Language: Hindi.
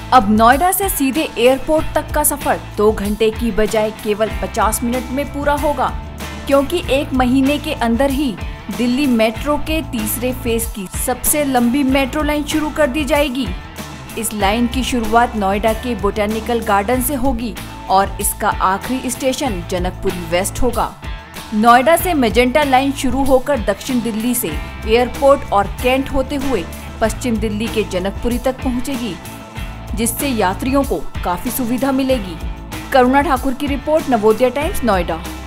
अब नोएडा से सीधे एयरपोर्ट तक का सफर 2 घंटे की बजाय केवल 50 मिनट में पूरा होगा, क्योंकि 1 महीने के अंदर ही दिल्ली मेट्रो के तीसरे फेज की सबसे लंबी मेट्रो लाइन शुरू कर दी जाएगी। इस लाइन की शुरुआत नोएडा के बोटेनिकल गार्डन से होगी और इसका आखिरी स्टेशन जनकपुरी वेस्ट होगा। नोएडा से मेजेंटा लाइन शुरू होकर दक्षिण दिल्ली से एयरपोर्ट और कैंट होते हुए पश्चिम दिल्ली के जनकपुरी तक पहुंचेगी, जिससे यात्रियों को काफी सुविधा मिलेगी। करुणा ठाकुर की रिपोर्ट, नवोदय टाइम्स, नोएडा।